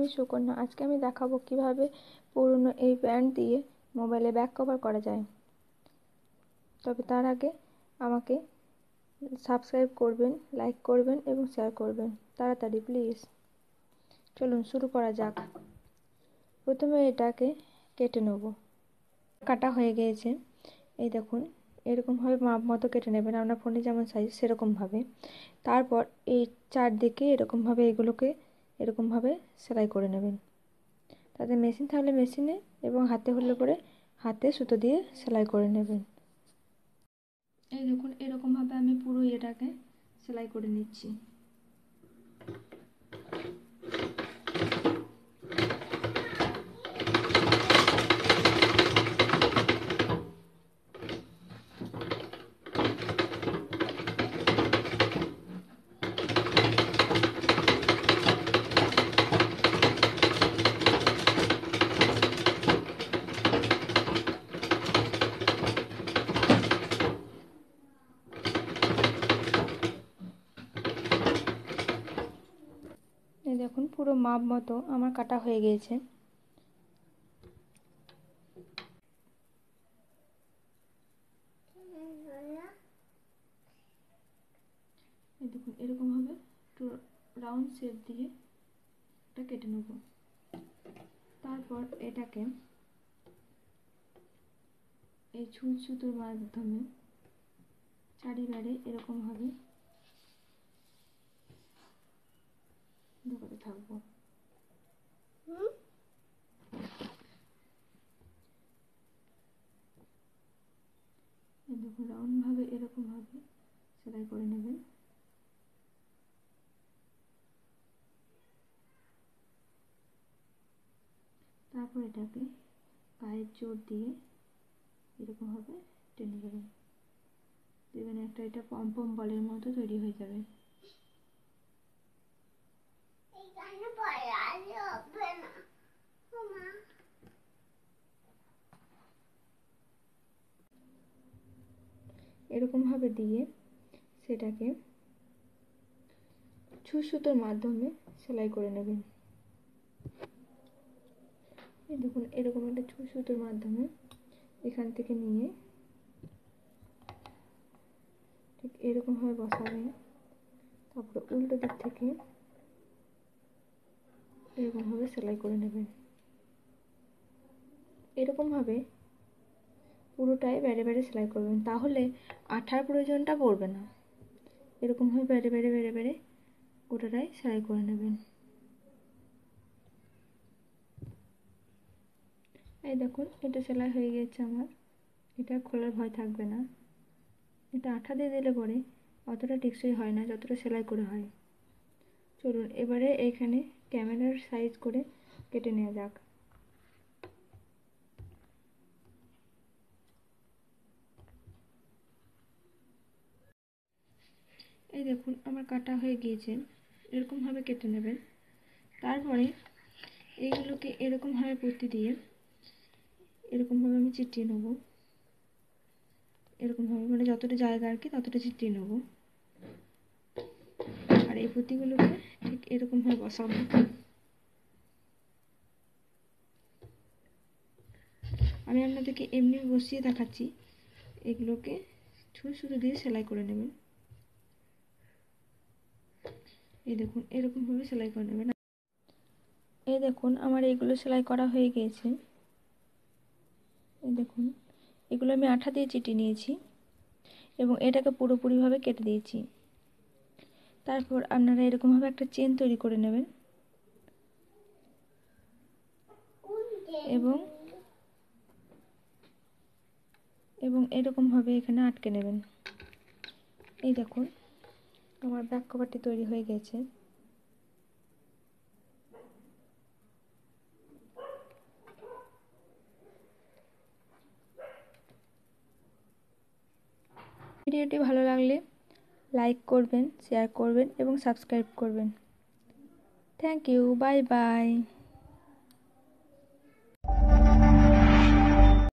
আমি সুকন্যা। আজকে আমি দেখাবো কিভাবে পুরনো এই প্যান্ট দিয়ে মোবাইলে ব্যাক কভার করা যায়। তবে তার আগে আমাকে সাবস্ক্রাইব করবেন, লাইক করবেন এবং শেয়ার করবেন তাড়াতাড়ি প্লিজ। চলুন শুরু করা যাক। প্রথমে এটাকে কেটে নেব। কাটা হয়ে গিয়েছে, এই দেখুন এরকমভাবে মাপ মতো কেটে নেবেন, আপনার ফোনে যেমন সাইজ সেরকমভাবে। তারপর এই চারদিকে এরকমভাবে এগুলোকে এরকমভাবে সেলাই করে নেবেন। তাতে মেশিন থাকলে মেশিনে এবং হাতে হলে পরে হাতে সুতো দিয়ে সেলাই করে নেবেন। এই দেখুন এরকমভাবে আমি পুরো এটাকে সেলাই করে নিচ্ছি। এই দেখুন পুরো মাপ মতো আমার কাটা হয়ে গিয়েছে। এই দেখুন এরকমভাবে একটু রাউন্ড শেপ দিয়ে এটা কেটে নেব। তারপর এটাকে এই ছুঁচ সুতোর মাধ্যমে চারিবারে এরকমভাবে ঢোকাতে থাকবো। দেখুন রাউন্ডভাবে এরকমভাবে সেলাই করে নেবেন। তারপর এটাকে গায়ের জোর দিয়ে এরকমভাবে টেনে দেবেন। দেখবেন একটা এটা পম বলের মতো তৈরি হয়ে যাবে। এরকমভাবে দিয়ে সেটাকে ছুঁচ সুতোর মাধ্যমে সেলাই করে নেবেন। এই দেখুন এরকম একটা ছুঁচ সুতোর মাধ্যমে এখান থেকে নিয়ে ঠিক এরকমভাবে বসাবেন। তারপরে উল্টো দিক থেকে এরকমভাবে সেলাই করে নেবেন। এরকমভাবে পুরোটাই বেড়ে বেড়ে সেলাই করবেন, তাহলে আঠার প্রয়োজনটা পড়বে না। এরকমভাবে বেড়ে বেড়ে বেড়ে বেড়ে গোটাটাই সেলাই করে নেবেন। এই দেখুন এটা সেলাই হয়ে গেছে আমার। এটা খোলার ভয় থাকবে না। এটা আঠা দিয়ে দিলে পরে অতটা টেকসই হয় না যতটা সেলাই করে হয়। চলুন এবারে এখানে ক্যামেরার সাইজ করে কেটে নেওয়া যাক। এই দেখুন আমার কাটা হয়ে গিয়েছে, এরকমভাবে কেটে নেবেন। তারপরে এইগুলোকে এরকমভাবে পট্টি দিয়ে এরকমভাবে আমি চিটিয়ে নেব। এরকমভাবে মানে যতটা জায়গা আর কি ততটা চিটিয়ে নেব। আর এই পট্টিগুলোকে ঠিক এরকমভাবে বসাবো। আমি আপনাদেরকে এমনি বসিয়ে দেখাচ্ছি। এগুলোকে ছুঁচ সুতো দিয়ে সেলাই করে নেবেন। এই দেখুন এরকমভাবে সেলাই করে নেবেন। এই দেখুন আমার এইগুলো সেলাই করা হয়ে গিয়েছে। এই দেখুন এগুলো আমি আঠা দিয়ে চিটিয়ে নিয়েছি এবং এটাকে পুরোপুরিভাবে কেটে দিয়েছি। তারপর আপনারা এরকমভাবে একটা চেন তৈরি করে নেবেন এবং এরকমভাবে এখানে আটকে নেবেন। এই দেখুন আমার ব্যাক কভারটি তৈরি হয়ে গেছে। ভিডিওটি ভালো লাগলে লাইক করবেন, শেয়ার করবেন এবং সাবস্ক্রাইব করবেন। Thank you, bye by.